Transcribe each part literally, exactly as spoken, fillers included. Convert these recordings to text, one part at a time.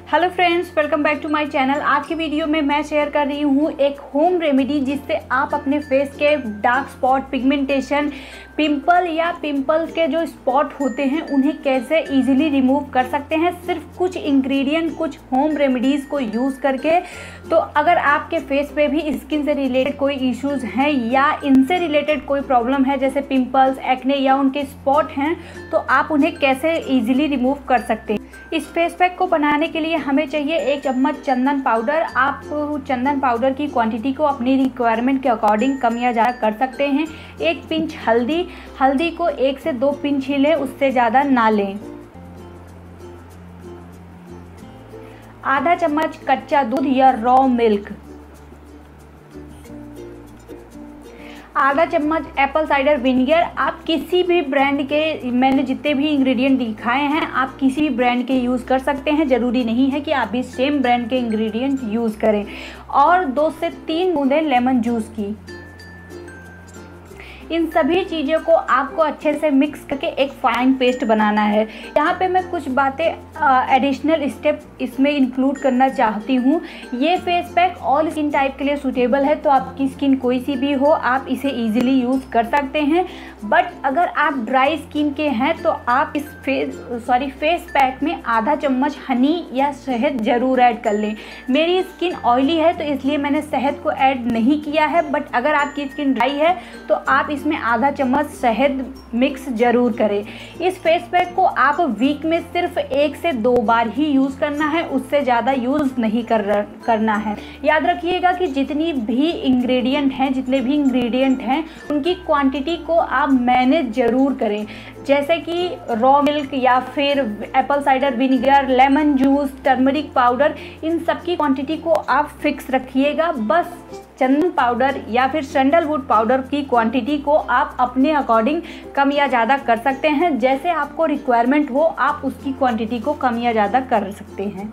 Hello friends, welcome back to my channel. आज की video में मैं शेयर कर रही हूँ एक होम रेमेडी जिससे आप अपने फेस के डार्क स्पॉट, पिगमेंटेशन, पिंपल या पिंपल्स के जो स्पॉट होते हैं उन्हें कैसे इजीली रिमूव कर सकते हैं सिर्फ कुछ इंग्रेडिएंट, कुछ होम रेमेडीज़ को यूज़ करके। तो अगर आपके फेस पे भी स्किन से रिलेटेड कोई इश्यूज़ हैं या इनसे रिलेटेड कोई प्रॉब्लम है जैसे पिंपल्स, एक्ने या उनके स्पॉट हैं, तो आप उन्हें कैसे ईजिली रिमूव कर सकते हैं। इस फेस पैक को बनाने के लिए हमें चाहिए एक चम्मच चंदन पाउडर। आप चंदन पाउडर की क्वांटिटी को अपनी रिक्वायरमेंट के अकॉर्डिंग कम या ज़्यादा कर सकते हैं। एक पिंच हल्दी, हल्दी को एक से दो पिंच ही लें, उससे ज़्यादा ना लें। आधा चम्मच कच्चा दूध या रॉ मिल्क, आधा चम्मच एप्पल साइडर विनेगर। आप किसी भी ब्रांड के, मैंने जितने भी इंग्रेडिएंट दिखाए हैं आप किसी भी ब्रांड के यूज़ कर सकते हैं, ज़रूरी नहीं है कि आप भी सेम ब्रांड के इंग्रेडिएंट यूज़ करें। और दो से तीन बूंदें लेमन जूस की। इन सभी चीज़ों को आपको अच्छे से मिक्स करके एक फाइन पेस्ट बनाना है। यहाँ पे मैं कुछ बातें एडिशनल स्टेप इसमें इंक्लूड करना चाहती हूँ। ये face pack all skin type के लिए सूटेबल है, तो आपकी स्किन कोई सी भी हो आप इसे इजीली यूज़ कर सकते हैं। बट अगर आप ड्राई स्किन के हैं तो आप इस फेस सॉरी फेस पैक में आधा चम्मच हनी या शहद ज़रूर ऐड कर लें। मेरी स्किन ऑयली है तो इसलिए मैंने शहद को ऐड नहीं किया है, बट अगर आपकी स्किन ड्राई है तो आप इसमें आधा चम्मच शहद मिक्स जरूर करें। इस फेस पैक को आप वीक में सिर्फ एक से दो बार ही यूज़ करना है, उससे ज़्यादा यूज़ नहीं कर करना है। याद रखिएगा कि जितनी भी इंग्रेडिएंट हैं जितने भी इंग्रेडिएंट हैं उनकी क्वांटिटी को आप मैनेज ज़रूर करें, जैसे कि रॉ मिल्क या फिर apple cider vinegar, lemon juice, turmeric powder, इन सब की क्वांटिटी को आप फिक्स रखिएगा। बस चंदन पाउडर या फिर सैंडलवुड पाउडर की क्वांटिटी को आप अपने अकॉर्डिंग कम या ज़्यादा कर सकते हैं। जैसे आपको रिक्वायरमेंट हो आप उसकी क्वांटिटी को कम या ज़्यादा कर सकते हैं।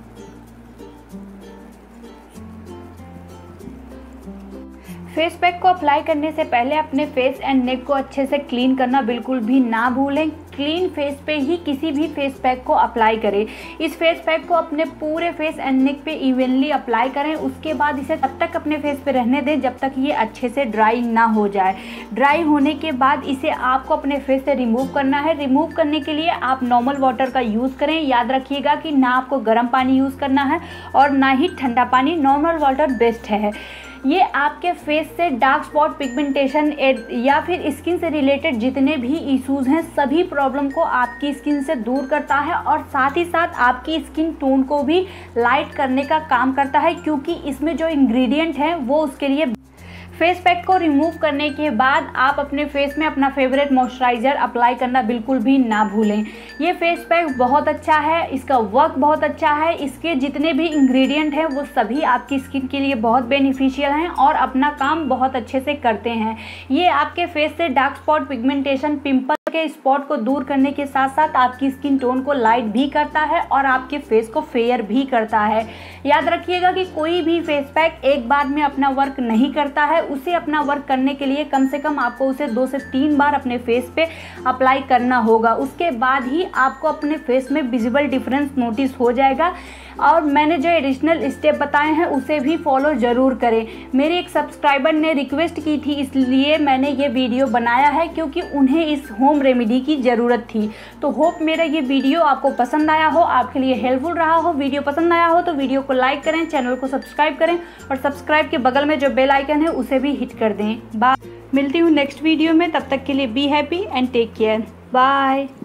फेस पैक को अप्लाई करने से पहले अपने फेस एंड नेक को अच्छे से क्लीन करना बिल्कुल भी ना भूलें। क्लीन फेस पे ही किसी भी फेस पैक को अप्लाई करें। इस फेस पैक को अपने पूरे फेस एंड नेक पे इवनली अप्लाई करें। उसके बाद इसे तब तक अपने फेस पे रहने दें जब तक ये अच्छे से ड्राई ना हो जाए। ड्राई होने के बाद इसे आपको अपने फेस से रिमूव करना है। रिमूव करने के लिए आप नॉर्मल वाटर का यूज़ करें। याद रखिएगा कि ना आपको गर्म पानी यूज़ करना है और ना ही ठंडा पानी, नॉर्मल वाटर बेस्ट है। ये आपके फेस से डार्क स्पॉट, पिगमेंटेशन या फिर स्किन से रिलेटेड जितने भी इश्यूज़ हैं सभी प्रॉब्लम को आपकी स्किन से दूर करता है और साथ ही साथ आपकी स्किन टोन को भी लाइट करने का काम करता है, क्योंकि इसमें जो इंग्रेडिएंट हैं वो उसके लिए। फेस पैक को रिमूव करने के बाद आप अपने फेस में अपना फेवरेट मॉइस्चराइज़र अप्लाई करना बिल्कुल भी ना भूलें। ये फेस पैक बहुत अच्छा है, इसका वर्क बहुत अच्छा है, इसके जितने भी इंग्रेडिएंट हैं वो सभी आपकी स्किन के लिए बहुत बेनिफिशियल हैं और अपना काम बहुत अच्छे से करते हैं। ये आपके फेस से डार्क स्पॉट, पिगमेंटेशन, पिंपल के स्पॉट को दूर करने के साथ साथ आपकी स्किन टोन को लाइट भी करता है और आपके फेस को फेयर भी करता है। याद रखिएगा कि कोई भी फेस पैक एक बार में अपना वर्क नहीं करता है। उसे अपना वर्क करने के लिए कम से कम आपको उसे दो से तीन बार अपने फेस पे अप्लाई करना होगा। उसके बाद ही आपको अपने फेस में विजिबल डिफरेंस नोटिस हो जाएगा। और मैंने जो एडिशनल स्टेप बताए हैं उसे भी फॉलो ज़रूर करें। मेरे एक सब्सक्राइबर ने रिक्वेस्ट की थी, इसलिए मैंने ये वीडियो बनाया है, क्योंकि उन्हें इस होम रेमेडी की ज़रूरत थी। तो होप मेरा ये वीडियो आपको पसंद आया हो, आपके लिए हेल्पफुल रहा हो। वीडियो पसंद आया हो तो वीडियो को लाइक करें, चैनल को सब्सक्राइब करें और सब्सक्राइब के बगल में जो बेल आइकन है उसे भी हिट कर दें। बाय। मिलती हूँ नेक्स्ट वीडियो में, तब तक के लिए be happy and take care. Bye.